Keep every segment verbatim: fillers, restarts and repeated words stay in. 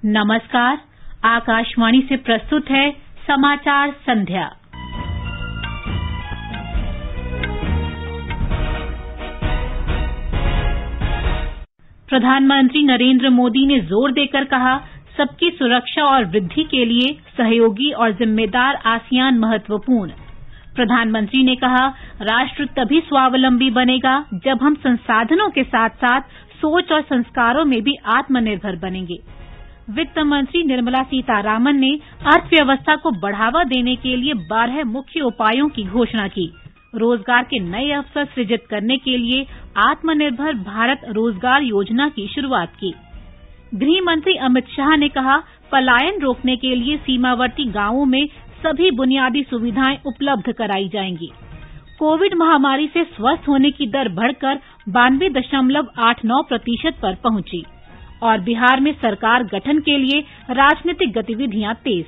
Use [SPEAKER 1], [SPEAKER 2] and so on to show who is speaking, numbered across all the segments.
[SPEAKER 1] नमस्कार, आकाशवाणी से प्रस्तुत है समाचार संध्या। प्रधानमंत्री नरेंद्र मोदी ने जोर देकर कहा, सबकी सुरक्षा और वृद्धि के लिए सहयोगी और जिम्मेदार आसियान महत्वपूर्ण। प्रधानमंत्री ने कहा, राष्ट्र तभी स्वावलंबी बनेगा जब हम संसाधनों के साथ साथ सोच और संस्कारों में भी आत्मनिर्भर बनेंगे। वित्त मंत्री निर्मला सीतारामन ने अर्थव्यवस्था को बढ़ावा देने के लिए बारह मुख्य उपायों की घोषणा की। रोजगार के नए अवसर सृजित करने के लिए आत्मनिर्भर भारत रोजगार योजना की शुरुआत की। गृह मंत्री अमित शाह ने कहा, पलायन रोकने के लिए सीमावर्ती गांवों में सभी बुनियादी सुविधाएं उपलब्ध कराई जाएंगी। कोविड महामारी से स्वस्थ होने की दर बढ़कर बानवे दशमलव आठ नौ प्रतिशत पर पहुंची और बिहार में सरकार गठन के लिए राजनीतिक गतिविधियां तेज।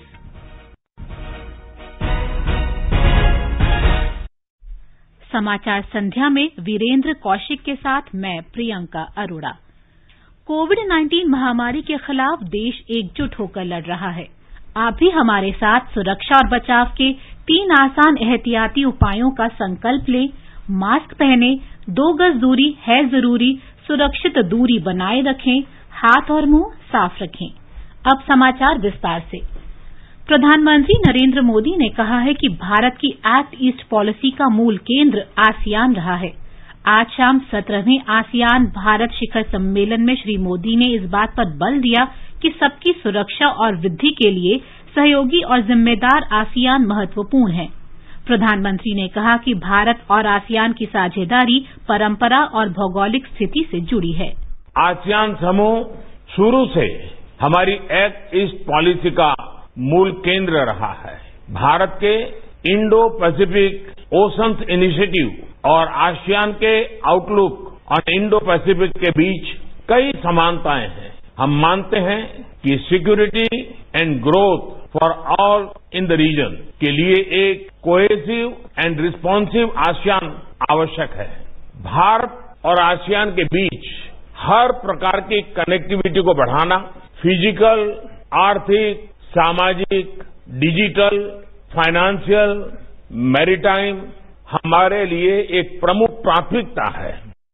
[SPEAKER 1] समाचार संध्या में वीरेंद्र कौशिक के साथ मैं प्रियंका अरोड़ा। कोविड उन्नीस महामारी के खिलाफ देश एकजुट होकर लड़ रहा है। आप भी हमारे साथ सुरक्षा और बचाव के तीन आसान एहतियाती उपायों का संकल्प लें। मास्क पहने, दो गज दूरी है जरूरी, सुरक्षित दूरी बनाए रखें, हाथ और मुंह साफ रखें। अब समाचार विस्तार से। प्रधानमंत्री नरेंद्र मोदी ने कहा है कि भारत की एक्ट ईस्ट पॉलिसी का मूल केंद्र आसियान रहा है। आज शाम सत्रहवें आसियान भारत शिखर सम्मेलन में श्री मोदी ने इस बात पर बल दिया कि सबकी सुरक्षा और वृद्धि के लिए सहयोगी और जिम्मेदार आसियान महत्वपूर्ण है। प्रधानमंत्री ने कहा कि भारत और आसियान की साझेदारी परंपरा और भौगोलिक स्थिति से जुड़ी है।
[SPEAKER 2] आसियान समूह शुरू से हमारी एक्ट ईस्ट पॉलिसी का मूल केंद्र रहा है। भारत के इंडो पैसिफिक ओशंस इनिशिएटिव और आसियान के आउटलुक और इंडो पैसिफिक के बीच कई समानताएं हैं। हम मानते हैं कि security and growth for all in the region के लिए एक कोहेसिव एंड रिस्पॉन्सिव आसियान आवश्यक है। भारत और आसियान के बीच हर प्रकार की कनेक्टिविटी को बढ़ाना, फिजिकल, आर्थिक, सामाजिक, डिजिटल, फाइनेंशियल, मैरीटाइम हमारे लिए एक प्रमुख प्राथमिकता है।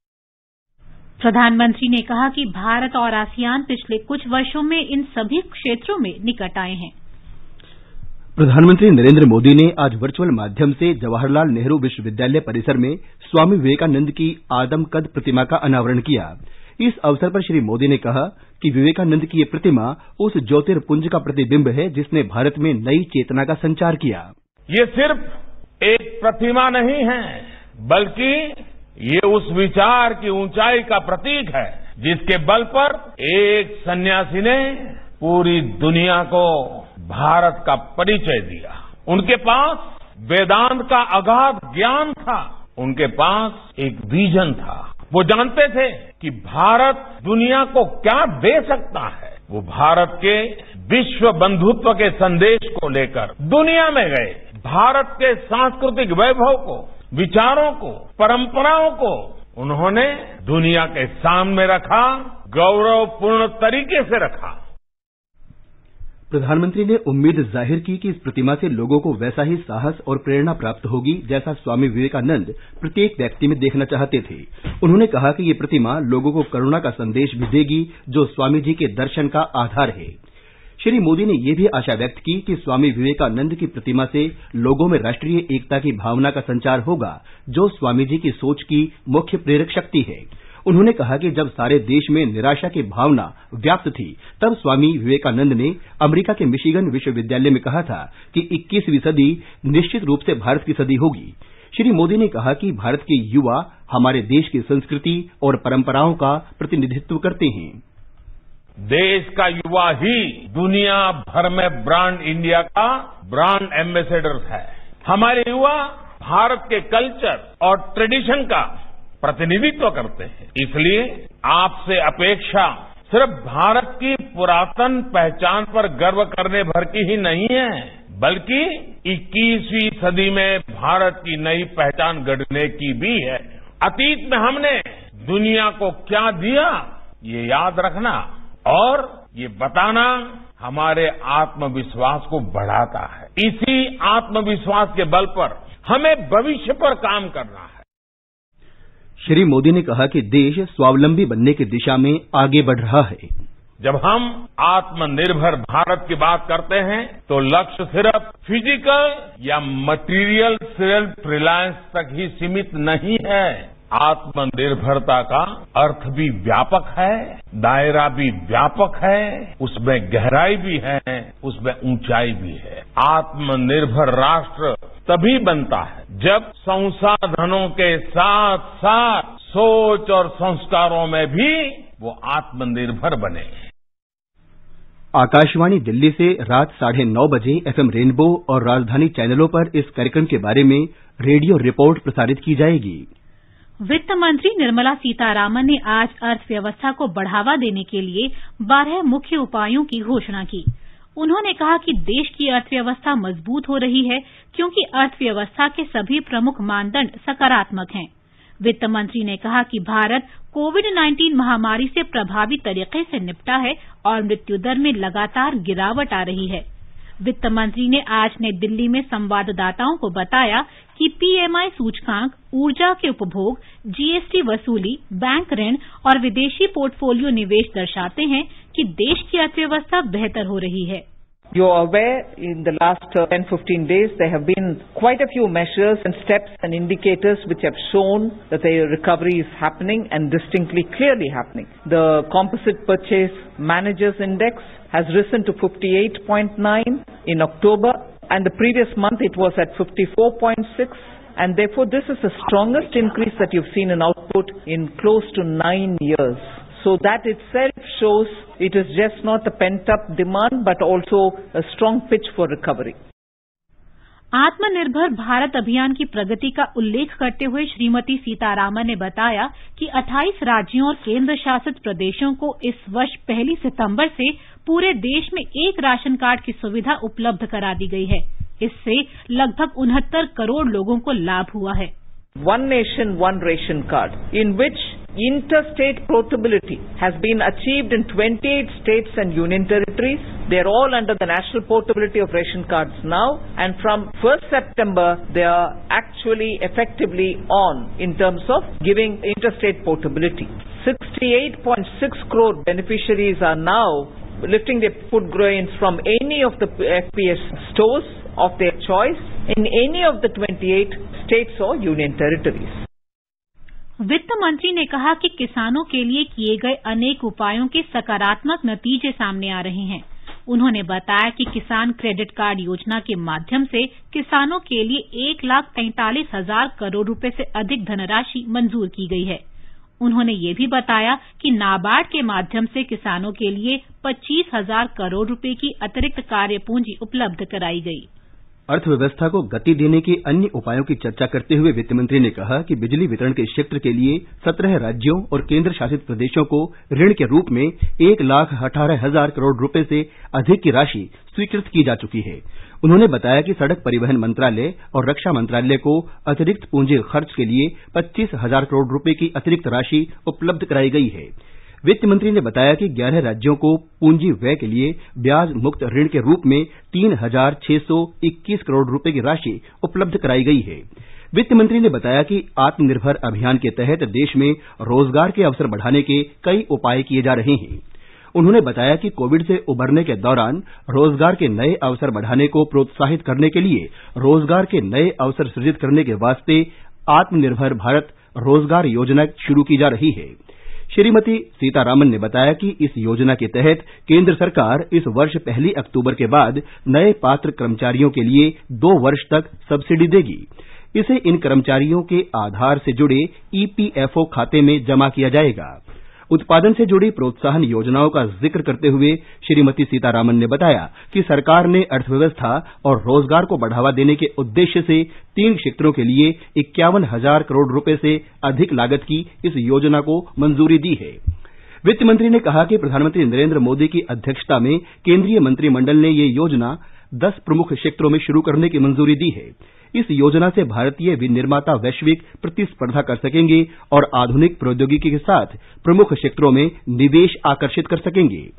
[SPEAKER 1] प्रधानमंत्री ने कहा कि भारत और आसियान पिछले कुछ वर्षों में इन सभी क्षेत्रों में निकट आए हैं।
[SPEAKER 3] प्रधानमंत्री नरेंद्र मोदी ने आज वर्चुअल माध्यम से जवाहरलाल नेहरू विश्वविद्यालय परिसर में स्वामी विवेकानंद की आदमकद प्रतिमा का अनावरण किया। इस अवसर पर श्री मोदी ने कहा कि विवेकानंद की ये प्रतिमा उस ज्योतिर्पुंज का प्रतिबिंब है जिसने भारत में नई चेतना का संचार किया।
[SPEAKER 2] ये सिर्फ एक प्रतिमा नहीं है, बल्कि ये उस विचार की ऊंचाई का प्रतीक है जिसके बल पर एक सन्यासी ने पूरी दुनिया को भारत का परिचय दिया। उनके पास वेदांत का अगाध ज्ञान था, उनके पास एक विजन था। वो जानते थे कि भारत दुनिया को क्या दे सकता है। वो भारत के विश्व बंधुत्व के संदेश को लेकर दुनिया में गए। भारत के सांस्कृतिक वैभव को, विचारों को, परंपराओं को उन्होंने दुनिया के सामने रखा, गौरवपूर्ण तरीके से रखा।
[SPEAKER 3] प्रधानमंत्री ने उम्मीद जाहिर की कि इस प्रतिमा से लोगों को वैसा ही साहस और प्रेरणा प्राप्त होगी जैसा स्वामी विवेकानंद प्रत्येक व्यक्ति में देखना चाहते थे। उन्होंने कहा कि ये प्रतिमा लोगों को करुणा का संदेश भी देगी जो स्वामी जी के दर्शन का आधार है। श्री मोदी ने यह भी आशा व्यक्त की कि स्वामी विवेकानंद की प्रतिमा से लोगों में राष्ट्रीय एकता की भावना का संचार होगा जो स्वामी जी की सोच की मुख्य प्रेरक शक्ति है। उन्होंने कहा कि जब सारे देश में निराशा की भावना व्याप्त थी तब स्वामी विवेकानंद ने अमेरिका के मिशिगन विश्वविद्यालय में कहा था कि इक्कीसवीं सदी निश्चित रूप से भारत की सदी होगी। श्री मोदी ने कहा कि भारत के युवा हमारे देश की संस्कृति और परंपराओं का प्रतिनिधित्व करते हैं।
[SPEAKER 2] देश का युवा ही दुनिया भर में ब्रांड इंडिया का ब्रांड एम्बेसडर है। हमारे युवा भारत के कल्चर और ट्रेडिशन का प्रतिनिधित्व करते हैं। इसलिए आपसे अपेक्षा सिर्फ भारत की पुरातन पहचान पर गर्व करने भर की ही नहीं है, बल्कि इक्कीसवीं सदी में भारत की नई पहचान गढ़ने की भी है। अतीत में हमने दुनिया को क्या दिया ये याद रखना और ये बताना हमारे आत्मविश्वास को बढ़ाता है। इसी आत्मविश्वास के बल पर हमें भविष्य पर काम करना है।
[SPEAKER 3] श्री मोदी ने कहा कि देश स्वावलंबी बनने की दिशा में आगे बढ़ रहा है।
[SPEAKER 2] जब हम आत्मनिर्भर भारत की बात करते हैं तो लक्ष्य सिर्फ फिजिकल या मटेरियल सेल्फ रिलायंस तक ही सीमित नहीं है। आत्मनिर्भरता का अर्थ भी व्यापक है, दायरा भी व्यापक है, उसमें गहराई भी है, उसमें ऊंचाई भी है। आत्मनिर्भर राष्ट्र तभी बनता है जब संसाधनों के साथ साथ सोच और संस्कारों में भी वो आत्मनिर्भर बने।
[SPEAKER 3] आकाशवाणी दिल्ली से रात साढ़े नौ बजे एफएम रेनबो और राजधानी चैनलों पर इस कार्यक्रम के बारे में रेडियो रिपोर्ट प्रसारित की जाएगी।
[SPEAKER 1] वित्त मंत्री निर्मला सीतारामन ने आज अर्थव्यवस्था को बढ़ावा देने के लिए बारह मुख्य उपायों की घोषणा की। उन्होंने कहा कि देश की अर्थव्यवस्था मजबूत हो रही है क्योंकि अर्थव्यवस्था के सभी प्रमुख मानदंड सकारात्मक हैं। वित्त मंत्री ने कहा कि भारत कोविड नाइन्टीन महामारी से प्रभावी तरीके से निपटा है और मृत्यु दर में लगातार गिरावट आ रही है। वित्त मंत्री ने आज नई दिल्ली में संवाददाताओं को बताया कि पीएमआई सूचकांक, ऊर्जा के उपभोग, जीएसटी वसूली, बैंक ऋण और विदेशी पोर्टफोलियो निवेश दर्शाते हैं कि देश की अर्थव्यवस्था बेहतर हो रही है।
[SPEAKER 4] You're aware in the last uh, ten to fifteen days there have been quite a few measures and steps and indicators which have shown that the recovery is happening and distinctly clearly happening. The Composite Purchase Managers Index has risen to fifty-eight point nine in October and the previous month it was at fifty-four point six and therefore this is the strongest increase that you've seen in output in close to nine years. So that itself shows it is just not a pent-up demand but also a strong pitch for recovery.
[SPEAKER 1] आत्मनिर्भर भारत अभियान की प्रगति का उल्लेख करते हुए श्रीमती सीतारामन ने बताया कि अट्ठाईस राज्यों और केंद्र शासित प्रदेशों को इस वर्ष पहली सितंबर से पूरे देश में एक राशन कार्ड की सुविधा उपलब्ध करा दी गई है। इससे लगभग उनहत्तर करोड़ लोगों को लाभ हुआ है।
[SPEAKER 4] One nation, one ration card, in which interstate portability has been achieved in twenty-eight states and union territories. They are all under the national portability of ration cards now, and from first September they are actually effectively on in terms of giving interstate portability. sixty-eight point six crore beneficiaries are now lifting their food grains from any of the F P S stores of their choice in any of the twenty-eight states or union territories.
[SPEAKER 1] वित्त मंत्री ने कहा कि किसानों के लिए किए गए अनेक उपायों के सकारात्मक नतीजे सामने आ रहे हैं। उन्होंने बताया कि किसान क्रेडिट कार्ड योजना के माध्यम से किसानों के लिए एक लाख तैंतालीस हजार करोड़ रुपए से अधिक धनराशि मंजूर की गई है। उन्होंने ये भी बताया कि नाबार्ड के माध्यम से किसानों के लिए पच्चीस हजार करोड़ रुपए की अतिरिक्त कार्य पूंजी उपलब्ध कराई गई।
[SPEAKER 3] अर्थव्यवस्था को गति देने के अन्य उपायों की चर्चा करते हुए वित्त मंत्री ने कहा कि बिजली वितरण के क्षेत्र के लिए सत्रह राज्यों और केंद्र शासित प्रदेशों को ऋण के रूप में एक लाख अठारह हजार करोड़ रुपए से अधिक की राशि स्वीकृत की जा चुकी है। उन्होंने बताया कि सड़क परिवहन मंत्रालय और रक्षा मंत्रालय को अतिरिक्त पूंजी खर्च के लिए पच्चीस हजार करोड़ रुपए की अतिरिक्त राशि उपलब्ध कराई गई है। वित्त मंत्री ने बताया कि ग्यारह राज्यों को पूंजी व्यय के लिए ब्याज मुक्त ऋण के रूप में तीन हजार छह सौ इक्कीस करोड़ रुपए की राशि उपलब्ध कराई गई है। वित्त मंत्री ने बताया कि आत्मनिर्भर अभियान के तहत देश में रोजगार के अवसर बढ़ाने के कई उपाय किए जा रहे हैं। उन्होंने बताया कि कोविड से उबरने के दौरान रोजगार के नए अवसर बढ़ाने को प्रोत्साहित करने के लिए रोजगार के नए अवसर सृजित करने के वास्ते आत्मनिर्भर भारत रोजगार योजना शुरू की जा रही है। श्रीमती सीतारामन ने बताया कि इस योजना के तहत केंद्र सरकार इस वर्ष पहली अक्टूबर के बाद नए पात्र कर्मचारियों के लिए दो वर्ष तक सब्सिडी देगी। इसे इन कर्मचारियों के आधार से जुड़े ईपीएफओ खाते में जमा किया जाएगा। उत्पादन से जुड़ी प्रोत्साहन योजनाओं का जिक्र करते हुए श्रीमती सीतारामन ने बताया कि सरकार ने अर्थव्यवस्था और रोजगार को बढ़ावा देने के उद्देश्य से तीन क्षेत्रों के लिए इक्यावन हजार करोड़ रुपए से अधिक लागत की इस योजना को मंजूरी दी है। वित्त मंत्री ने कहा कि प्रधानमंत्री नरेंद्र मोदी की अध्यक्षता में केंद्रीय मंत्रिमंडल ने ये योजना दस प्रमुख क्षेत्रों में शुरू करने की मंजूरी दी है। इस योजना से भारतीय विनिर्माता वैश्विक प्रतिस्पर्धा कर सकेंगे और आधुनिक प्रौद्योगिकी के साथ प्रमुख क्षेत्रों में निवेश आकर्षित कर सकेंगे।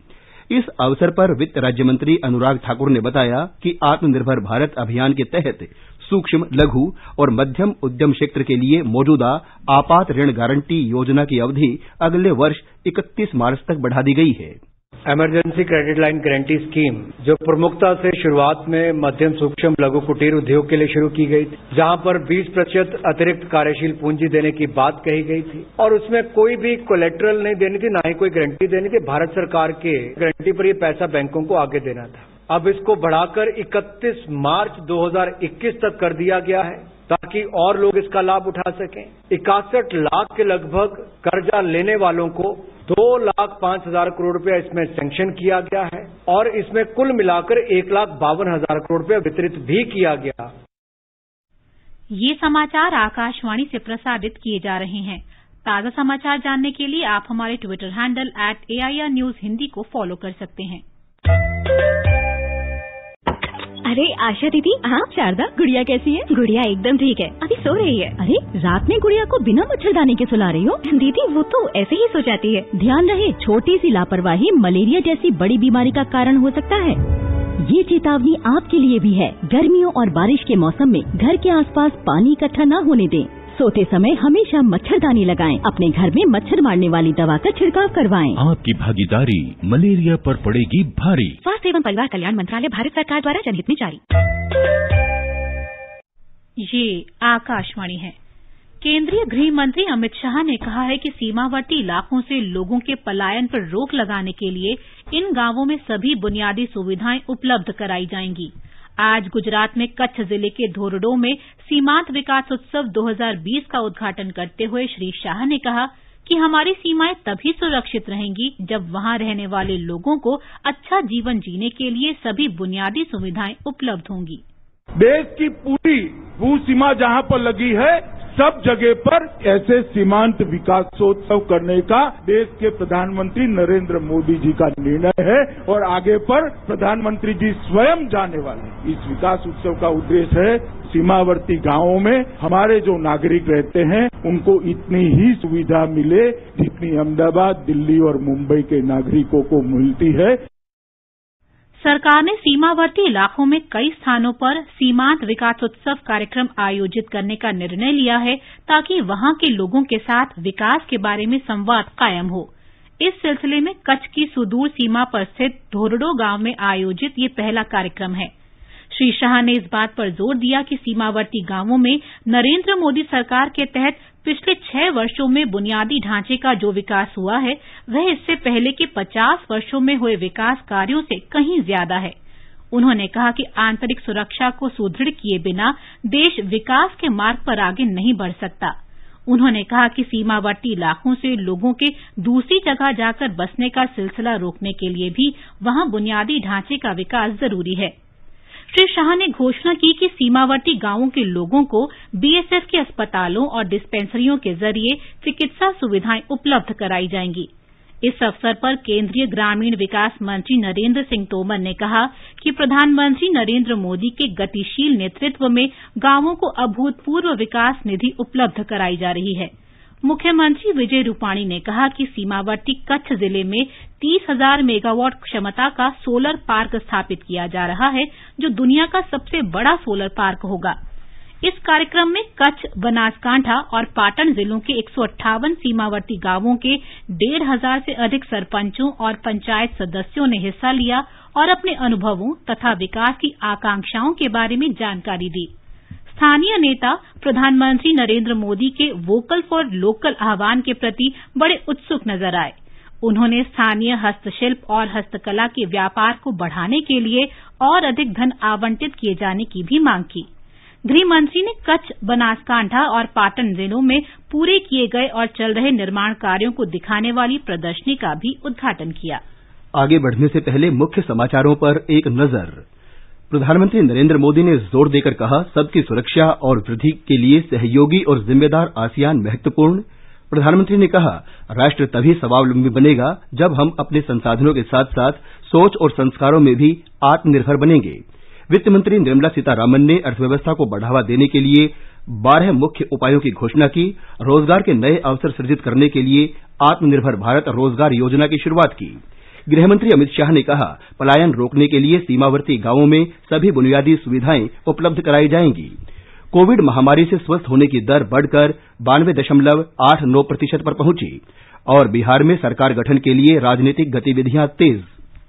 [SPEAKER 3] इस अवसर पर वित्त राज्य मंत्री अनुराग ठाकुर ने बताया कि आत्मनिर्भर भारत अभियान के तहत सूक्ष्म, लघु और मध्यम उद्यम क्षेत्र के लिए मौजूदा आपात ऋण गारंटी योजना की अवधि अगले वर्ष इकतीस मार्च तक बढ़ा दी गई है।
[SPEAKER 5] Emergency credit line guarantee scheme जो प्रमुखता से शुरुआत में मध्यम, सूक्ष्म, लघु, कुटीर उद्योग के लिए शुरू की गई थी, जहां पर बीस प्रतिशत अतिरिक्त कार्यशील पूंजी देने की बात कही गई थी और उसमें कोई भी कोलेट्रल नहीं देनी थी, ना ही कोई गारंटी देनी थी। भारत सरकार के गारंटी पर ये पैसा बैंकों को आगे देना था। अब इसको बढ़ाकर इकतीस मार्च दो हज़ार इक्कीस तक कर दिया गया है ताकि और लोग इसका लाभ उठा सकें। इकसठ लाख के लगभग कर्जा लेने वालों को दो लाख पांच हजार करोड़ रुपया इसमें सैंक्शन किया गया है और इसमें कुल मिलाकर एक लाख बावन हजार करोड़ रुपया वितरित भी किया गया।
[SPEAKER 1] ये समाचार आकाशवाणी से प्रसारित किए जा रहे हैं। ताजा समाचार जानने के लिए आप हमारे Twitter handle at A I R news Hindi को फॉलो कर सकते हैं।
[SPEAKER 6] अरे आशा दीदी, हाँ शारदा, गुड़िया कैसी है? गुड़िया एकदम ठीक है, अभी सो रही है। अरे रात में गुड़िया को बिना मच्छरदानी के सुला रही हो? दीदी वो तो ऐसे ही सो जाती है। ध्यान रहे, छोटी सी लापरवाही मलेरिया जैसी बड़ी बीमारी का कारण हो सकता है। ये चेतावनी आपके लिए भी है। गर्मियों और बारिश के मौसम में घर के आसपास पानी इकट्ठा न होने दें। सोते समय हमेशा मच्छरदानी लगाएं। अपने घर में मच्छर मारने वाली दवा का छिड़काव करवाएं।
[SPEAKER 7] आपकी भागीदारी मलेरिया पर पड़ेगी भारी।
[SPEAKER 6] स्वास्थ्य एवं परिवार कल्याण मंत्रालय, भारत सरकार द्वारा जनहित में जारी।
[SPEAKER 1] ये आकाशवाणी है। केंद्रीय गृह मंत्री अमित शाह ने कहा है कि सीमावर्ती इलाकों से लोगों के पलायन पर रोक लगाने के लिए इन गांवों में सभी बुनियादी सुविधाएं उपलब्ध कराई जाएंगी। आज गुजरात में कच्छ जिले के धोरडो में सीमांत विकास उत्सव दो हज़ार बीस का उद्घाटन करते हुए श्री शाह ने कहा कि हमारी सीमाएं तभी सुरक्षित रहेंगी जब वहां रहने वाले लोगों को अच्छा जीवन जीने के लिए सभी बुनियादी सुविधाएं उपलब्ध होंगी।
[SPEAKER 8] देश की पूरी भू सीमा जहां पर लगी है, सब जगह पर ऐसे सीमांत विकासोत्सव करने का देश के प्रधानमंत्री नरेंद्र मोदी जी का निर्णय है और आगे पर प्रधानमंत्री जी स्वयं जाने वाले इस विकास उत्सव का उद्देश्य है सीमावर्ती गांवों में हमारे जो नागरिक रहते हैं उनको इतनी ही सुविधा मिले जितनी अहमदाबाद, दिल्ली और मुंबई के नागरिकों को मिलती है।
[SPEAKER 1] सरकार ने सीमावर्ती इलाकों में कई स्थानों पर सीमांत विकासोत्सव कार्यक्रम आयोजित करने का निर्णय लिया है ताकि वहां के लोगों के साथ विकास के बारे में संवाद कायम हो। इस सिलसिले में कच्छ की सुदूर सीमा पर स्थित धोरडो गांव में आयोजित ये पहला कार्यक्रम है। श्री शाह ने इस बात पर जोर दिया कि सीमावर्ती गांवों में नरेंद्र मोदी सरकार के तहत पिछले छह वर्षों में बुनियादी ढांचे का जो विकास हुआ है वह इससे पहले के पचास वर्षों में हुए विकास कार्यों से कहीं ज्यादा है। उन्होंने कहा कि आंतरिक सुरक्षा को सुदृढ़ किए बिना देश विकास के मार्ग पर आगे नहीं बढ़ सकता। उन्होंने कहा कि सीमावर्ती इलाकों से लोगों के दूसरी जगह जाकर बसने का सिलसिला रोकने के लिए भी वहां बुनियादी ढांचे का विकास जरूरी है। श्री शाह ने घोषणा की कि सीमावर्ती गांवों के लोगों को बीएसएफ के अस्पतालों और डिस्पेंसरियों के जरिए चिकित्सा सुविधाएं उपलब्ध कराई जाएंगी। इस अवसर पर केंद्रीय ग्रामीण विकास मंत्री नरेंद्र सिंह तोमर ने कहा कि प्रधानमंत्री नरेंद्र मोदी के गतिशील नेतृत्व में गांवों को अभूतपूर्व विकास निधि उपलब्ध कराई जा रही है। मुख्यमंत्री विजय रूपाणी ने कहा कि सीमावर्ती कच्छ जिले में तीस हजार मेगावाट क्षमता का सोलर पार्क स्थापित किया जा रहा है जो दुनिया का सबसे बड़ा सोलर पार्क होगा। इस कार्यक्रम में कच्छ, बनासकांठा और पाटन जिलों के एक सौ अट्ठावन सीमावर्ती गांवों के डेढ़ हजार से अधिक सरपंचों और पंचायत सदस्यों ने हिस्सा लिया और अपने अनुभवों तथा विकास की आकांक्षाओं के बारे में जानकारी दी। स्थानीय नेता प्रधानमंत्री नरेंद्र मोदी के वोकल फॉर लोकल आह्वान के प्रति बड़े उत्सुक नजर आए। उन्होंने स्थानीय हस्तशिल्प और हस्तकला के व्यापार को बढ़ाने के लिए और अधिक धन आवंटित किए जाने की भी मांग की। गृह मंत्री ने कच्छ, बनासकांठा और पाटन जिलों में पूरे किए गए और चल रहे निर्माण कार्यों को दिखाने वाली प्रदर्शनी का भी उद्घाटन किया।
[SPEAKER 3] आगे बढ़ने से पहले मुख्य समाचारों पर एक नजर। प्रधानमंत्री नरेंद्र मोदी ने जोर देकर कहा, सबकी सुरक्षा और वृद्धि के लिए सहयोगी और जिम्मेदार आसियान महत्वपूर्ण। प्रधानमंत्री ने कहा, राष्ट्र तभी स्वावलंबी बनेगा जब हम अपने संसाधनों के साथ साथ सोच और संस्कारों में भी आत्मनिर्भर बनेंगे। वित्त मंत्री निर्मला सीतारामन ने अर्थव्यवस्था को बढ़ावा देने के लिए बारह मुख्य उपायों की घोषणा की। रोजगार के नए अवसर सृजित करने के लिए आत्मनिर्भर भारत रोजगार योजना की शुरुआत की। गृहमंत्री अमित शाह ने कहा, पलायन रोकने के लिए सीमावर्ती गांवों में सभी बुनियादी सुविधाएं उपलब्ध कराई जाएंगी। कोविड महामारी से स्वस्थ होने की दर बढ़कर बानवे दशमलव आठ नौ प्रतिशत पर पहुंची और बिहार में सरकार गठन के लिए राजनीतिक गतिविधियां तेज।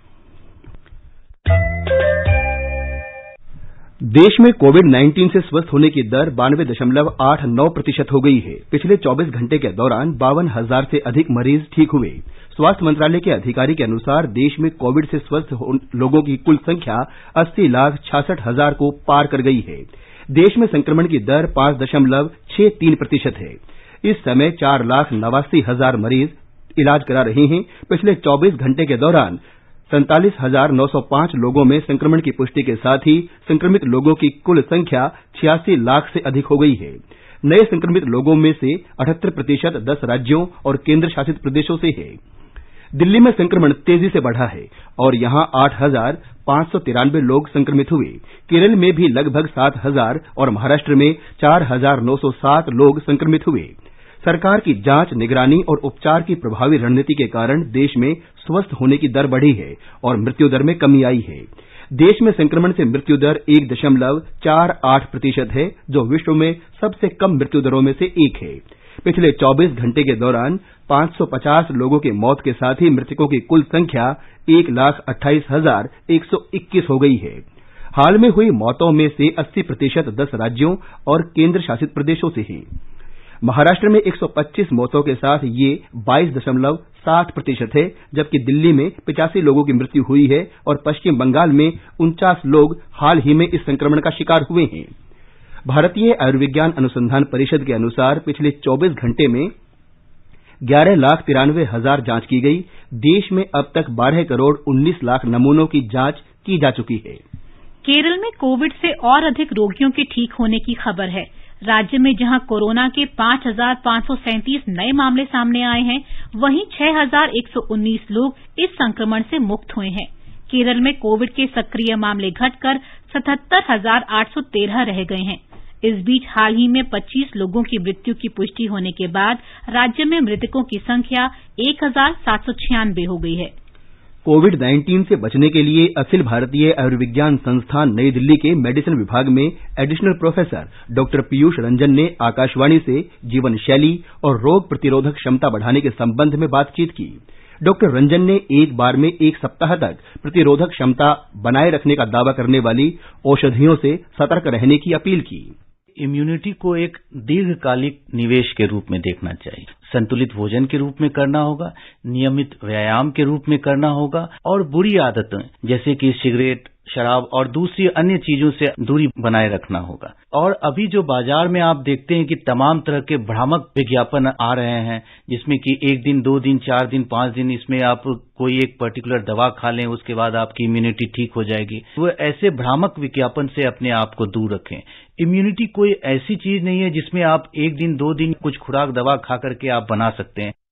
[SPEAKER 3] देश में कोविड उन्नीस से स्वस्थ होने की दर बानवे दशमलव आठ नौ प्रतिशत हो गई है। पिछले चौबीस घंटे के दौरान बावन हजार से अधिक मरीज ठीक हुए। स्वास्थ्य मंत्रालय के अधिकारी के अनुसार देश में कोविड से स्वस्थ लोगों की कुल संख्या अस्सी लाख छियासठ हजार को पार कर गई है। देश में संक्रमण की दर पांच दशमलव छह तीन प्रतिशत है। इस समय चार लाख नवासी हजार मरीज इलाज करा रहे हैं। पिछले चौबीस घंटे के दौरान सैंतालीस हजार नौ सौ पांच लोगों में संक्रमण की पुष्टि के साथ ही संक्रमित लोगों की कुल संख्या छियासी लाख से अधिक हो गई है। नए संक्रमित लोगों में से अठहत्तर प्रतिशत दस राज्यों और केंद्र शासित प्रदेशों से है। दिल्ली में संक्रमण तेजी से बढ़ा है और यहां आठ हजार पांच सौ तिरानवे लोग संक्रमित हुए। केरल में भी लगभग सात हजार और महाराष्ट्र में चार हजार नौ सौ सात लोग संक्रमित हुए। सरकार की जांच, निगरानी और उपचार की प्रभावी रणनीति के कारण देश में स्वस्थ होने की दर बढ़ी है और मृत्यु दर में कमी आई है। देश में संक्रमण से मृत्यु दर एक दशमलव चार आठ प्रतिशत है, जो विश्व में सबसे कम मृत्यु दरों में से एक है। पिछले चौबीस घंटे के दौरान पांच सौ पचास लोगों की मौत के साथ ही मृतकों की कुल संख्या एक लाख अट्ठाईस हजार एक सौ इक्कीस हो गई है। हाल में हुई मौतों में से अस्सी प्रतिशत दस राज्यों और केंद्र शासित प्रदेशों से है। महाराष्ट्र में एक सौ पच्चीस मौतों के साथ ये बाईस दशमलव साठ प्रतिशत है, जबकि दिल्ली में पिचासी लोगों की मृत्यु हुई है और पश्चिम बंगाल में उनचास लोग हाल ही में इस संक्रमण का शिकार हुए हैं। भारतीय आयुर्विज्ञान अनुसंधान परिषद के अनुसार पिछले चौबीस घंटे में ग्यारह लाख तिरानवे हजार जांच की गई। देश में अब तक बारह करोड़ उन्नीस लाख नमूनों की जांच की जा चुकी है।
[SPEAKER 1] केरल में कोविड से और अधिक रोगियों के ठीक होने की खबर है। राज्य में जहां कोरोना के पांच हजार पांच सौ सैंतीस नए मामले सामने आए हैं, वहीं छह हजार एक सौ उन्नीस लोग इस संक्रमण से मुक्त हुए हैं। केरल में कोविड के सक्रिय मामले घटकर सतहत्तर हजार आठ सौ तेरह रह गए हैं। इस बीच हाल ही में पच्चीस लोगों की मृत्यु की पुष्टि होने के बाद राज्य में मृतकों की संख्या एक हजार सात सौ छियानवे हो गई है।
[SPEAKER 3] कोविड उन्नीस से बचने के लिए अखिल भारतीय आयुर्विज्ञान संस्थान नई दिल्ली के मेडिसिन विभाग में additional professor doctor Piyush Ranjan ने आकाशवाणी से जीवन शैली और रोग प्रतिरोधक क्षमता बढ़ाने के संबंध में बातचीत की। डॉक्टर रंजन ने एक बार में एक सप्ताह तक प्रतिरोधक क्षमता बनाए रखने का दावा करने वाली औषधियों से सतर्क रहने की अपील की।
[SPEAKER 9] इम्यूनिटी को एक दीर्घकालिक निवेश के रूप में देखना चाहिए। संतुलित भोजन के रूप में करना होगा, नियमित व्यायाम के रूप में करना होगा और बुरी आदतें जैसे कि सिगरेट, शराब और दूसरी अन्य चीजों से दूरी बनाए रखना होगा। और अभी जो बाजार में आप देखते हैं कि तमाम तरह के भ्रामक विज्ञापन आ रहे हैं, जिसमें कि एक दिन, दो दिन, चार दिन, पांच दिन इसमें आप कोई एक पर्टिकुलर दवा खा लें, उसके बाद आपकी इम्यूनिटी ठीक हो जाएगी। वो ऐसे भ्रामक विज्ञापन से अपने आप को दूर रखें। इम्यूनिटी कोई ऐसी चीज नहीं है जिसमें आप एक दिन, दो दिन कुछ खुराक दवा खा करके आप बना सकते हैं।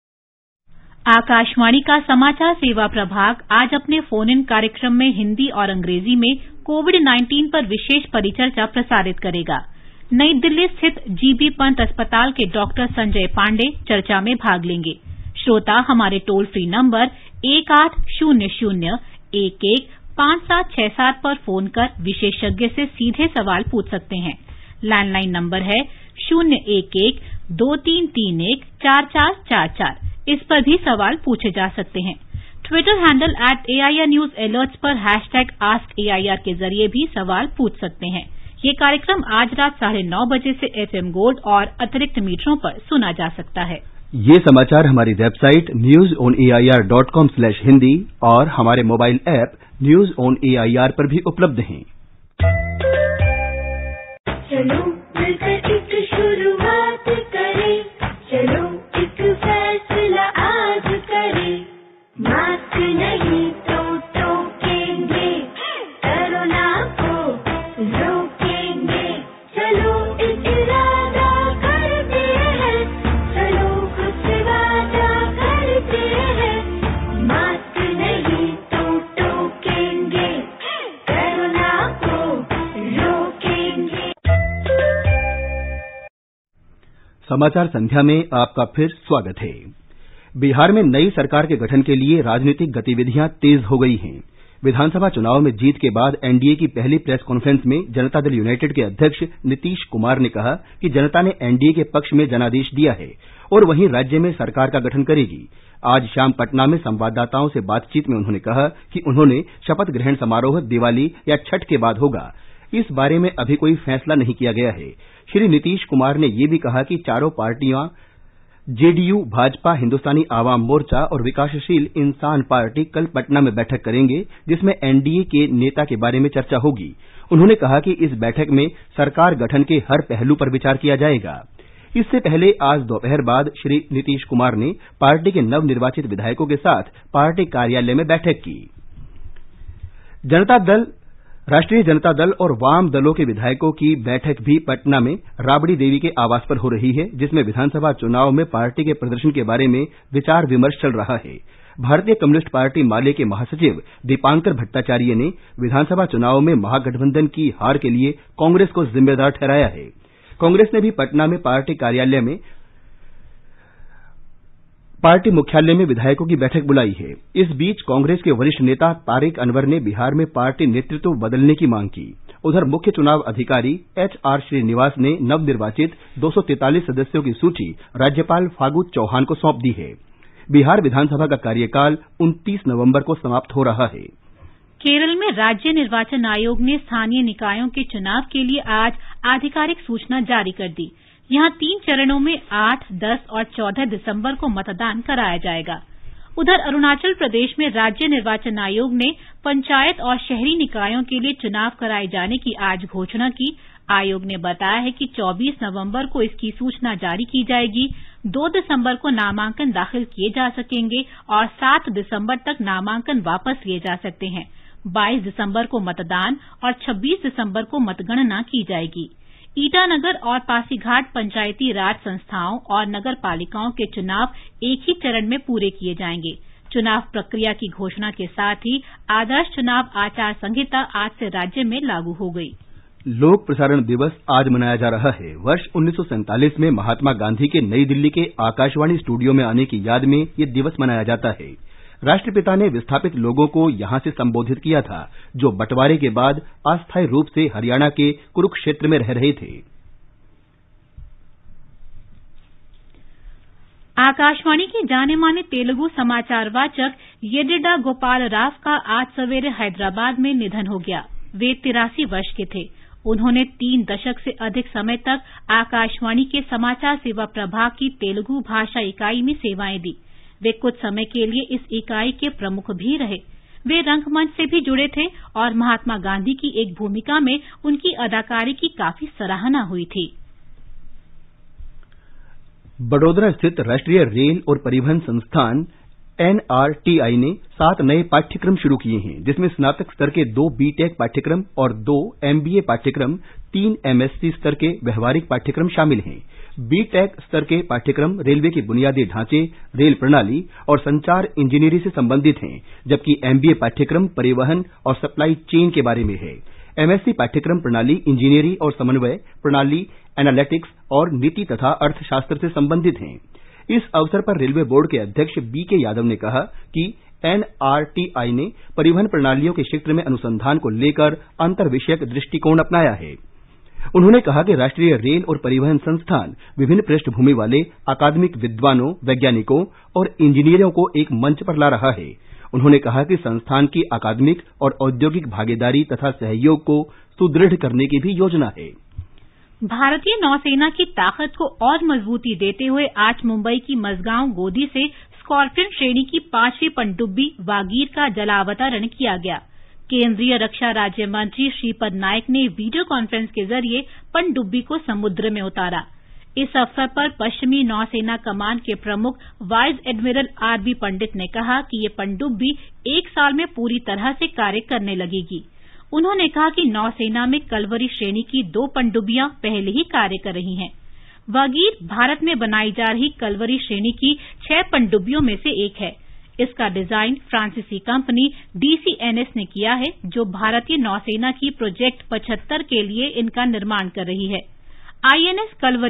[SPEAKER 1] आकाशवाणी का समाचार सेवा प्रभाग आज अपने फोन इन कार्यक्रम में हिंदी और अंग्रेजी में कोविड उन्नीस पर विशेष परिचर्चा प्रसारित करेगा। नई दिल्ली स्थित जीबी पंत अस्पताल के डॉक्टर संजय पांडे चर्चा में भाग लेंगे। श्रोता हमारे टोल फ्री नंबर एक आठ शून्य शून्य एक एक पांच सात छह सात पर फोन कर विशेषज्ञ से सीधे सवाल पूछ सकते हैं। लैंडलाइन नंबर है शून्य एक एक दो तीन तीन एक चार चार चार चार। इस पर भी सवाल पूछे जा सकते हैं। Twitter handle at AIR news alerts पर हैशटैग आस्क एआईआर के जरिए भी सवाल पूछ सकते हैं। ये कार्यक्रम आज रात साढ़े नौ बजे से एफएम गोल्ड और अतिरिक्त मीटरों पर सुना जा सकता है।
[SPEAKER 3] ये समाचार हमारी website news on AIR dot com slash Hindi और हमारे mobile app news on AIR पर भी उपलब्ध हैं।
[SPEAKER 10] चलो मिलकर एक शुरुआत करें, चलो एक फैसला आज करें, मास्क नहीं तो टोकेंगे, कोरोना को रोकेंगे, चलो एक इरादा करते हैं, चलो कुछ वादा करते हैं, मास्क नहीं तो टोकेंगे, कोरोना को रोकेंगे।
[SPEAKER 3] समाचार संध्या में आपका फिर स्वागत है। बिहार में नई सरकार के गठन के लिए राजनीतिक गतिविधियां तेज हो गई हैं। विधानसभा चुनाव में जीत के बाद एनडीए की पहली प्रेस कॉन्फ्रेंस में जनता दल यूनाइटेड के अध्यक्ष नीतीश कुमार ने कहा कि जनता ने एनडीए के पक्ष में जनादेश दिया है और वहीं राज्य में सरकार का गठन करेगी। आज शाम पटना में संवाददाताओं से बातचीत में उन्होंने कहा कि उन्होंने शपथ ग्रहण समारोह दिवाली या छठ के बाद होगा। इस बारे में अभी कोई फैसला नहीं किया गया है। श्री नीतीश कुमार ने ये भी कहा कि चारों पार्टियां जेडीयू, भाजपा, हिंदुस्तानी आवाम मोर्चा और विकासशील इंसान पार्टी कल पटना में बैठक करेंगे, जिसमें एनडीए के नेता के बारे में चर्चा होगी। उन्होंने कहा कि इस बैठक में सरकार गठन के हर पहलू पर विचार किया जाएगा। इससे पहले आज दोपहर बाद श्री नीतीश कुमार ने पार्टी के नवनिर्वाचित विधायकों के साथ पार्टी कार्यालय में बैठक की। जनता दल राष्ट्रीय जनता दल और वाम दलों के विधायकों की बैठक भी पटना में राबड़ी देवी के आवास पर हो रही है, जिसमें विधानसभा चुनाव में पार्टी के प्रदर्शन के बारे में विचार विमर्श चल रहा है। भारतीय कम्युनिस्ट पार्टी माले के महासचिव दीपांकर भट्टाचार्य ने विधानसभा चुनाव में महागठबंधन की हार के लिए कांग्रेस को जिम्मेदार ठहराया है। कांग्रेस ने भी पटना में पार्टी कार्यालय में पार्टी मुख्यालय में विधायकों की बैठक बुलाई है। इस बीच कांग्रेस के वरिष्ठ नेता तारिक अनवर ने बिहार में पार्टी नेतृत्व बदलने की मांग की। उधर मुख्य चुनाव अधिकारी एच आर श्रीनिवास ने नवनिर्वाचित दो सौ तैंतालीस सदस्यों की सूची राज्यपाल फागू चौहान को सौंप दी है। बिहार विधानसभा का कार्यकाल उनतीस नवंबर को समाप्त हो रहा है।
[SPEAKER 1] केरल में राज्य निर्वाचन आयोग ने स्थानीय निकायों के चुनाव के लिए आज आधिकारिक सूचना जारी कर दी। यहां तीन चरणों में आठ, दस और चौदह दिसंबर को मतदान कराया जाएगा। उधर अरुणाचल प्रदेश में राज्य निर्वाचन आयोग ने पंचायत और शहरी निकायों के लिए चुनाव कराए जाने की आज घोषणा की। आयोग ने बताया है कि चौबीस नवंबर को इसकी सूचना जारी की जाएगी। दो दिसंबर को नामांकन दाखिल किए जा सकेंगे और सात दिसंबर तक नामांकन वापस लिए जा सकते हैं। बाईस दिसंबर को मतदान और छब्बीस दिसंबर को मतगणना की जाएगी। ईटानगर और पासीघाट पंचायती राज संस्थाओं और नगर पालिकाओं के चुनाव एक ही चरण में पूरे किए जाएंगे। चुनाव प्रक्रिया की घोषणा के साथ ही आदर्श चुनाव आचार संहिता आज से राज्य में लागू हो गई।
[SPEAKER 3] लोक प्रसारण दिवस आज मनाया जा रहा है। वर्ष उन्नीस सौ सैंतालीस में महात्मा गांधी के नई दिल्ली के आकाशवाणी स्टूडियो में आने की याद में ये दिवस मनाया जाता है। राष्ट्रपिता ने विस्थापित लोगों को यहां से संबोधित किया था, जो बंटवारे के बाद अस्थायी रूप से हरियाणा के कुरुक्षेत्र में रह रहे थे।
[SPEAKER 1] आकाशवाणी के जाने माने तेलुगु समाचार वाचक येडिडा गोपाल राव का आज सवेरे हैदराबाद में निधन हो गया। वे तिरासी वर्ष के थे। उन्होंने तीन दशक से अधिक समय तक आकाशवाणी के समाचार सेवा प्रभाग की तेलुगु भाषा इकाई में सेवाएं दी। वे कुछ समय के लिए इस इकाई के प्रमुख भी रहे। वे रंगमंच से भी जुड़े थे और महात्मा गांधी की एक भूमिका में उनकी अदाकारी की काफी सराहना हुई थी।
[SPEAKER 3] बड़ोदरा स्थित राष्ट्रीय रेल और परिवहन संस्थान एन आर टी आई ने सात नए पाठ्यक्रम शुरू किए हैं, जिसमें स्नातक स्तर के दो बी टेक पाठ्यक्रम और दो एम बी ए पाठ्यक्रम, तीन एम एस सी स्तर के व्यवहारिक पाठ्यक्रम शामिल हैं। बी टेक स्तर के पाठ्यक्रम रेलवे के बुनियादी ढांचे, रेल प्रणाली और संचार इंजीनियरिंग से संबंधित हैं, जबकि एम बी ए पाठ्यक्रम परिवहन और सप्लाई चेन के बारे में है। एम एस सी पाठ्यक्रम प्रणाली इंजीनियरिंग और समन्वय प्रणाली, एनालिटिक्स और नीति तथा अर्थशास्त्र से संबंधित हैं। इस अवसर पर रेलवे बोर्ड के अध्यक्ष बी के यादव ने कहा कि एन आर टी आई ने परिवहन प्रणालियों के क्षेत्र में अनुसंधान को लेकर अंतर विषयक दृष्टिकोण अपनाया है। उन्होंने कहा कि राष्ट्रीय रेल और परिवहन संस्थान विभिन्न पृष्ठभूमि वाले अकादमिक विद्वानों, वैज्ञानिकों और इंजीनियरों को एक मंच पर ला रहा है। उन्होंने कहा कि संस्थान की अकादमिक और औद्योगिक भागीदारी तथा सहयोग को सुदृढ़ करने की भी योजना है।
[SPEAKER 1] भारतीय नौसेना की ताकत को और मजबूती देते हुए आज मुंबई की मझगांव गोदी से स्कॉर्पियन श्रेणी की पांचवी पनडुब्बी वागीर का जलावतरण किया गया। केंद्रीय रक्षा राज्य मंत्री श्रीपद नायक ने वीडियो कॉन्फ्रेंस के जरिए पनडुब्बी को समुद्र में उतारा। इस अवसर पर पश्चिमी नौसेना कमान के प्रमुख vice admiral R B Pandit ने कहा कि ये पनडुब्बी एक साल में पूरी तरह से कार्य करने लगेगी। उन्होंने कहा कि नौसेना में कलवरी श्रेणी की दो पनडुब्बियां पहले ही कार्य कर रही हैं। वागीर भारत में बनाई जा रही कलवरी श्रेणी की छह पनडुब्बियों में से एक है। इसका डिजाइन फ्रांसीसी company D C N S ने किया है, जो भारतीय नौसेना की प्रोजेक्ट पचहत्तर के लिए इनका निर्माण कर रही है। I N S Kalvari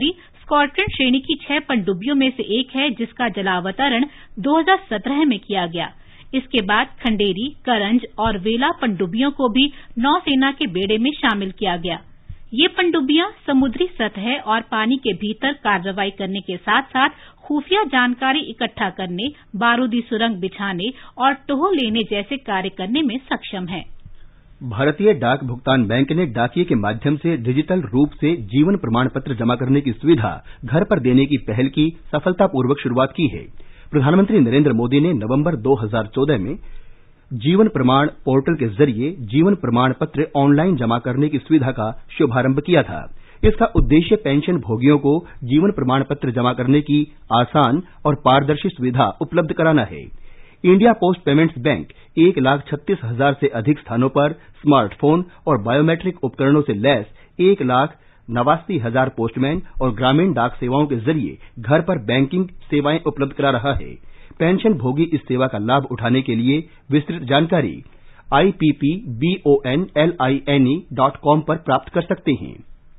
[SPEAKER 1] squadron श्रेणी की छह पनडुब्बियों में से एक है, जिसका जलावतरण दो हज़ार सत्रह में किया गया। इसके बाद खंडेरी, करंज और वेला पनडुब्बियों को भी नौसेना के बेड़े में शामिल किया गया। ये पनडुब्बियां समुद्री सतह और पानी के भीतर कार्रवाई करने के साथ साथ खुफिया जानकारी इकट्ठा करने, बारूदी सुरंग बिछाने और टोह लेने जैसे कार्य करने में सक्षम है।
[SPEAKER 3] भारतीय डाक भुगतान बैंक ने डाकिये के माध्यम से डिजिटल रूप से जीवन प्रमाण पत्र जमा करने की सुविधा घर पर देने की पहल की सफलतापूर्वक शुरुआत की है। प्रधानमंत्री नरेंद्र मोदी ने नवंबर दो हज़ार चौदह में जीवन प्रमाण पोर्टल के जरिए जीवन प्रमाण पत्र ऑनलाइन जमा करने की सुविधा का शुभारंभ किया था। इसका उद्देश्य पेंशन भोगियों को जीवन प्रमाण पत्र जमा करने की आसान और पारदर्शी सुविधा उपलब्ध कराना है। इंडिया पोस्ट पेमेंट्स बैंक एक लाख छत्तीस हजार से अधिक स्थानों पर स्मार्टफोन और बायोमेट्रिक उपकरणों से लैस एक लाख नवासी हजार पोस्टमैन और ग्रामीण डाक सेवाओं के जरिए घर पर बैंकिंग सेवाएं उपलब्ध करा रहा है। पेंशन भोगी इस सेवा का लाभ उठाने के लिए विस्तृत जानकारी I P P B O N L I N E dot com पर प्राप्त कर सकते हैं।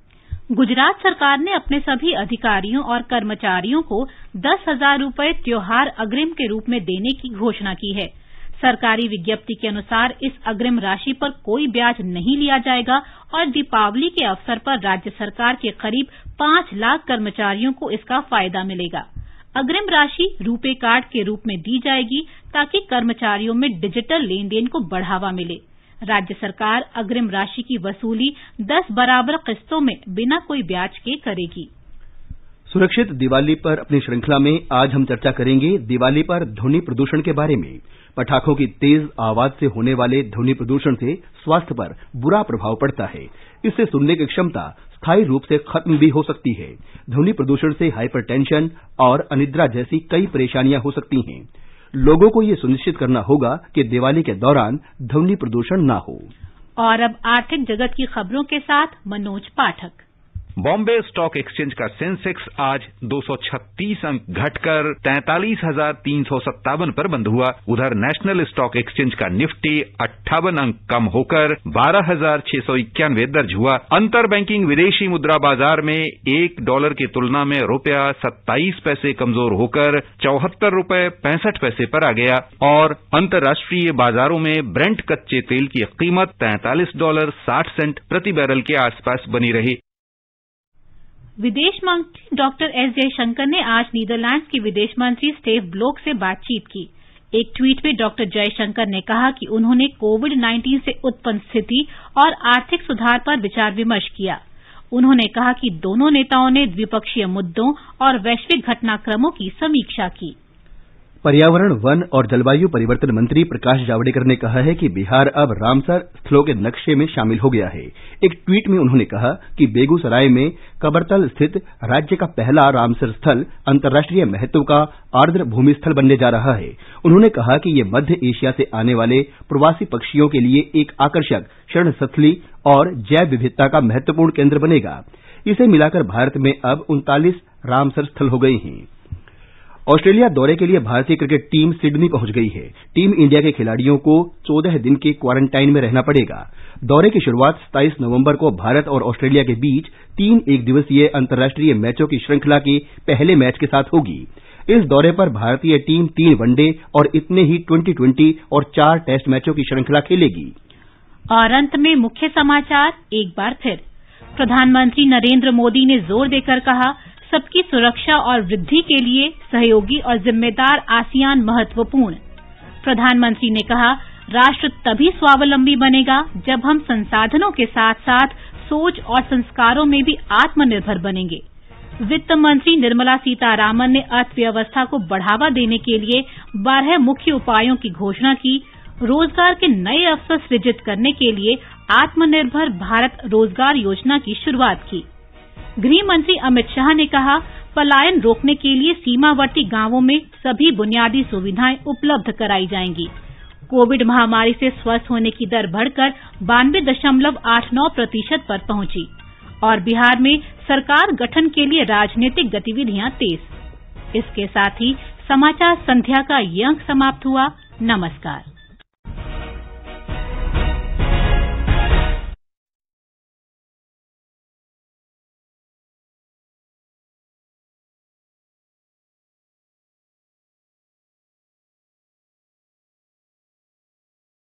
[SPEAKER 1] गुजरात सरकार ने अपने सभी अधिकारियों और कर्मचारियों को दस हजार रूपये त्योहार अग्रिम के रूप में देने की घोषणा की है। सरकारी विज्ञप्ति के अनुसार इस अग्रिम राशि पर कोई ब्याज नहीं लिया जाएगा और दीपावली के अवसर पर राज्य सरकार के करीब पांच लाख कर्मचारियों को इसका फायदा मिलेगा। अग्रिम राशि रूपे कार्ड के रूप में दी जाएगी ताकि कर्मचारियों में डिजिटल लेन देन को बढ़ावा मिले। राज्य सरकार अग्रिम राशि की वसूली दस बराबर किस्तों में बिना कोई ब्याज के करेगी।
[SPEAKER 3] सुरक्षित दिवाली पर अपनी श्रृंखला में आज हम चर्चा करेंगे दिवाली पर ध्वनि प्रदूषण के बारे में। पटाखों की तेज आवाज से होने वाले ध्वनि प्रदूषण से स्वास्थ्य पर बुरा प्रभाव पड़ता है। इससे सुनने की क्षमता स्थायी रूप से खत्म भी हो सकती है। ध्वनि प्रदूषण से हाइपरटेंशन और अनिद्रा जैसी कई परेशानियां हो सकती हैं। लोगों को ये सुनिश्चित करना होगा कि दिवाली के दौरान ध्वनि प्रदूषण न हो।
[SPEAKER 1] और अब आर्थिक जगत की खबरों के साथ मनोज पाठक।
[SPEAKER 11] बॉम्बे स्टॉक एक्सचेंज का सेंसेक्स आज दो सौ छत्तीस अंक घटकर तैंतालीस हजार तीन सौ सत्तावन पर बंद हुआ। उधर नेशनल स्टॉक एक्सचेंज का निफ्टी अट्ठावन अंक कम होकर बारह हजार छह सौ इक्यानवे दर्ज हुआ। अंतर बैंकिंग विदेशी मुद्रा बाजार में एक डॉलर की तुलना में रुपया सत्ताईस पैसे कमजोर होकर चौहत्तर रुपए पैंसठ पैसे पर आ गया और अंतर्राष्ट्रीय बाजारों में ब्रेंट कच्चे तेल की कीमत तैंतालीस डॉलर साठ सेंट प्रति बैरल के आसपास बनी रही।
[SPEAKER 1] विदेश मंत्री डॉक्टर एस जयशंकर ने आज नीदरलैंड्स के विदेश मंत्री स्टेव ब्लोक से बातचीत की। एक ट्वीट में डॉक्टर जयशंकर ने कहा कि उन्होंने कोविड उन्नीस से उत्पन्न स्थिति और आर्थिक सुधार पर विचार विमर्श किया। उन्होंने कहा कि दोनों नेताओं ने द्विपक्षीय मुद्दों और वैश्विक घटनाक्रमों की समीक्षा की।
[SPEAKER 3] पर्यावरण, वन और जलवायु परिवर्तन मंत्री प्रकाश जावड़ेकर ने कहा है कि बिहार अब रामसर स्थलों के नक्शे में शामिल हो गया है। एक ट्वीट में उन्होंने कहा कि बेगूसराय में कबरतल स्थित राज्य का पहला रामसर स्थल अंतर्राष्ट्रीय महत्व का आर्द्र भूमि स्थल बनने जा रहा है। उन्होंने कहा कि ये मध्य एशिया से आने वाले प्रवासी पक्षियों के लिए एक आकर्षक शरणस्थली और जैव विविधता का महत्वपूर्ण केंद्र बनेगा। इसे मिलाकर भारत में अब उनतालीस रामसर स्थल हो गए हैं। ऑस्ट्रेलिया दौरे के लिए भारतीय क्रिकेट टीम सिडनी पहुंच गई है। टीम इंडिया के खिलाड़ियों को चौदह दिन के क्वारंटाइन में रहना पड़ेगा। दौरे की शुरुआत सत्ताईस नवंबर को भारत और ऑस्ट्रेलिया के बीच तीन एक दिवसीय अंतर्राष्ट्रीय मैचों की श्रृंखला के पहले मैच के साथ होगी। इस दौरे पर भारतीय टीम तीन वनडे और इतने ही ट्वेंटी ट्वेंटी और चार टेस्ट मैचों की श्रृंखला खेलेगी।
[SPEAKER 1] और अंत में मुख्य समाचार एक बार फिर। प्रधानमंत्री नरेंद्र मोदी ने जोर देकर कहा, सबकी सुरक्षा और वृद्धि के लिए सहयोगी और जिम्मेदार आसियान महत्वपूर्ण। प्रधानमंत्री ने कहा, राष्ट्र तभी स्वावलंबी बनेगा जब हम संसाधनों के साथ साथ सोच और संस्कारों में भी आत्मनिर्भर बनेंगे। वित्त मंत्री निर्मला सीतारामन ने अर्थव्यवस्था को बढ़ावा देने के लिए बारह मुख्य उपायों की घोषणा की। रोजगार के नए अवसर सृजित करने के लिए आत्मनिर्भर भारत रोजगार योजना की शुरुआत की। गृह मंत्री अमित शाह ने कहा, पलायन रोकने के लिए सीमावर्ती गांवों में सभी बुनियादी सुविधाएं उपलब्ध कराई जाएंगी। कोविड महामारी से स्वस्थ होने की दर बढ़कर बानवे दशमलव आठ नौ प्रतिशत पर पहुंची और बिहार में सरकार गठन के लिए राजनीतिक गतिविधियां तेज। इसके साथ ही समाचार संध्या का ये अंक समाप्त हुआ। नमस्कार।